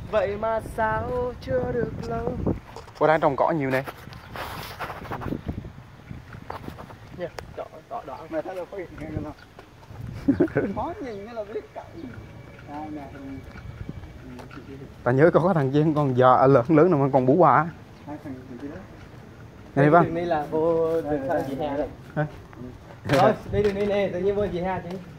Vậy mà sao chưa được lâu. Cô đang trồng cỏ nhiều nè. Nè, cỏ đỏ. Mày thấy đâu có hiện nghe không? Khó nhìn nó là biết cậu. Đây nè. Ta nhớ có thằng kia con giò lớn lớn nào mà còn bú quả. Hai thằng kia đó. Này vâng. Đường đi là vô đường sang chị Hà đây. Thôi, đi đường đi nè, tự nhiên vô chị Hà chứ.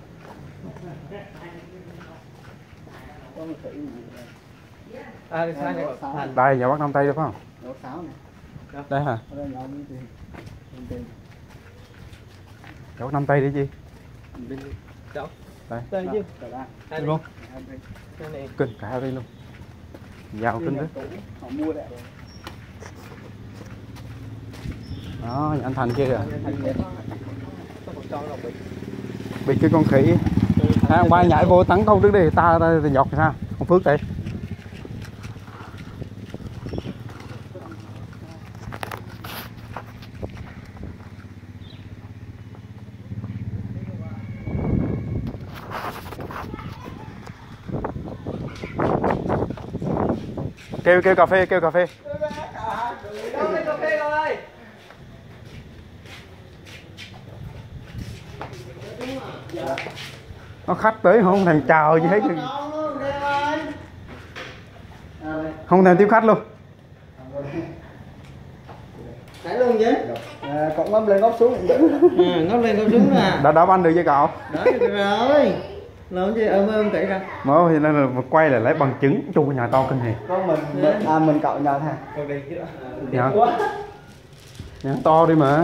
À, đường sang này thành. Đây, nhà bác Nam Tây đó phải không? Lỗ 6 nè. Đây hả? Ở đây nhậu tiền. Nhà bác Nam Tây đi chi? Bên đâu? Đây. Đây chứ. Đây luôn. Đây này. Kinh cả đây luôn. Giàu kinh đấy. Họ mua đấy. Đó, nhà anh Thành kia kìa. Có Bị cái con khỉ. Hai ông ba nhảy vô tấn công trước đi, ta giọt sao? Con Phước đây. Kêu cà phê, kêu cà phê. Đâu lấy cà phê rồi. Nó khách tới không thèm chào gì hết. Không thèm tiếp khách luôn. Thấy luôn chứ. Cậu ngâm lên ngóc xuống. Ngóc lên ngóc xuống à. Đã banh được với cậu. Đó được rồi. Làm gì ôm kỹ ra. Mới thì nên là quay là lấy bằng chứng chung nhà to kinh hề. Có mình cậu nhờ thằng. Còn đi chứ. Dạ. Nhà to đi mà.